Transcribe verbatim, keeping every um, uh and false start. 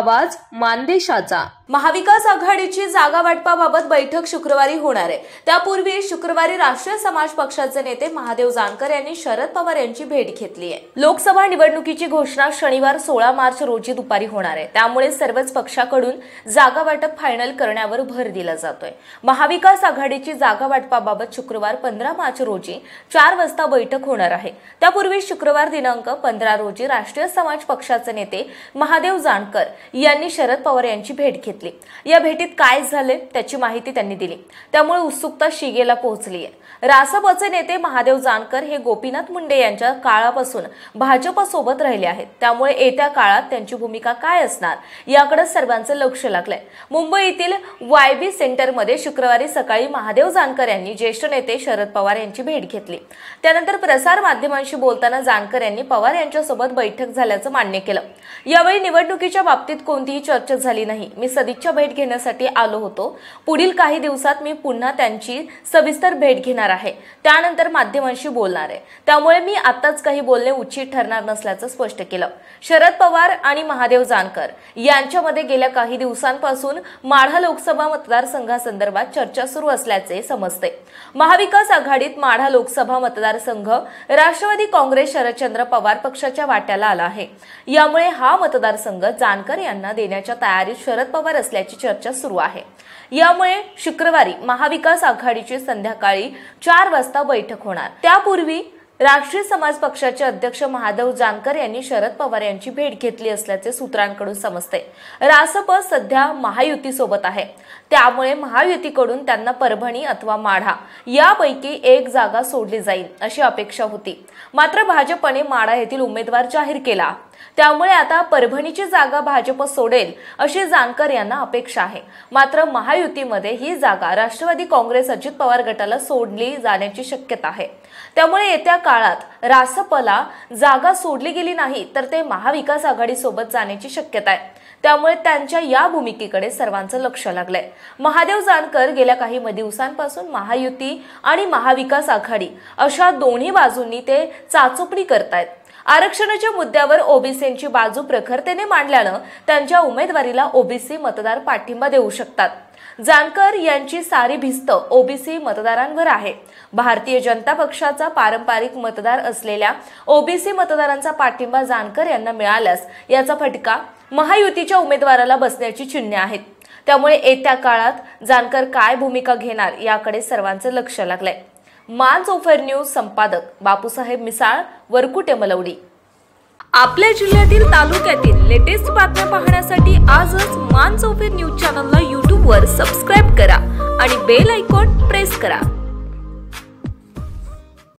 आवाज मानदेशाचा। महाविकास आघाडीची जागा वाटपाबाबत बैठक शुक्रवारी होणार आहे। त्यापूर्वी शुक्रवारी राष्ट्रीय समाज पक्षाचे नेते महादेव जानकर यांनी शरद पवार यांची भेट घेतली आहे। लोकसभा निवडणुकीची घोषणा शनिवार सोळा मार्च रोजी दुपारी होणार आहे। त्यामुळे सर्वच पक्षाकडून जागा वाटप फायनल करण्यावर भर दिला जातोय। महाविकास आघाडीची जागा वाटपाबाबत शुक्रवार पंधरा मार्च रोजी चार वाजता बैठक होणार आहे। त्यापूर्वी शुक्रवार दिनांक पंधरा रोजी राष्ट्रीय समाज पक्षाचे नेते महादेव जानकर यांनी शरद पवार यांची भेट घेतली। या भेटीत काय झाले त्याची माहिती त्यांनी दिली। त्यामुळे उत्सुकता शिगेला पोहोचली आहे। रासपचे नेते महादेव जानकर हे गोपीनाथ मुंडे यांच्या काळापासून भाजप सोबत राहिले आहेत। त्यामुळे येत्या काळात त्यांची भूमिका काय असणार याकडे सर्वांचं लक्ष लागलंय। मुंबईतील वायबी सेंटरमध्ये शुक्रवारी सकाळी महादेव जानकर यांनी ज्येष्ठ नेते शरद पवार यांची भेट घेतली। त्यानंतर प्रसार माध्यमांशी बोलताना जानकर यांनी पवार यांच्यासोबत बैठक झाल्याचं मान्य केलं। यावेळी निवडणुकीच्या बाबतीत कोणतीही चर्चा झाली नाही। मी सदिच्छा भेट घेण्यासाठी आलो होतो। पुढील काही दिवसात मी पुन्हा त्यांची सविस्तर भेट घेणार आहे। त्यानंतर माध्यमांशी बोलणार आहे। त्यामुळे मी आताच काही बोलणे उचित ठरणार नसल्याचं स्पष्ट केलं। शरद पवार आणि महादेव जानकर यांच्यामध्ये गेल्या काही दिवसांपासून माढा लोकसभा मतदारसंघासंदर्भात चर्चा सुरू असल्याचे समजते। महाविकास आघाडीत माढा लोकसभा मतदारसंघ राष्ट्रवादी काँग्रेस शरदचंद्र पवार पक्षाच्या वाट्याला आला आहे। यामुळे हा मतदारसंघ जानकर यांना देण्याच्या तयारीत शरद पवार असल्याची चर्चा सुरू आहे। यामुळे शुक्रवारी महाविकास आघाडीची संध्याकाळी चार वाजता बैठक होणार। त्यापूर्वी राष्ट्रीय समाज पक्षाचे अध्यक्ष महादेव जानकर यांनी शरद पवार यांची भेट घेतली असल्याचे सूत्रांकडून समजते। रासप सध्या महायुती सोबत आहे। त्यामुळे महायुतीकडून त्यांना परभणी अथवा माढा यापैकी एक जागा सोडली जाईल अशी अपेक्षा होती। मात्र भाजपने माढा येथील उमेदवार जाहीर केला। त्यामुळे आता परभणीची जागा भाजप सोडेल अशी जानकर यांना अपेक्षा आहे। मात्र महायुतीमध्ये ही जागा राष्ट्रवादी काँग्रेस अजित पवार गटाला सोडली जाण्याची शक्यता आहे। त्यामुळे येत्या काळात रासपला जागा सोडली गेली नाही तर ते महाविकास आघाडी सोबत जाण्याची शक्यता आहे। त्यामुळे त्यांच्या या भूमिकेकडे सर्वांचं लक्ष लागलंय। महादेव जानकर गेल्या काही दिवसांपासून महायुती आणि महाविकास आघाडी अशा दोन्ही बाजूंनी ते चाचपणी करतायत। आरक्षणाच्या मुद्द्यावर ओबीसींची बाजू प्रखरतेने मांडल्यानं त्यांच्या उमेदवारीला ओबीसी मतदार पाठिंबा देऊ शकतात। जानकर यांची सारी भिस्त ओबीसी मतदारांवर आहे। भारतीय जनता पक्षाचा पारंपरिक मतदार असलेल्या ओबीसी मतदारांचा पाठिंबा जानकर यांना मिळाल्यास याचा फटका महायुतीच्या उमेदवाराला बसण्याची चिन्हे आहेत। त्यामुळे येत्या काळात जानकर काय भूमिका घेणार याकडे सर्वांचं लक्ष लागलंय। मानसोफर न्यूज संपादक बापूसाहेब मिसाळ, वरकुटे, मलवडी। आपल्या जिल्ह्यातील तालुक्यातील लेटेस्ट बातम्या पाहण्यासाठी आजच मानसोफर न्यूज चॅनलला यूट्यूब वर सबस्क्राइब करा आणि बेल आयकॉन प्रेस करा।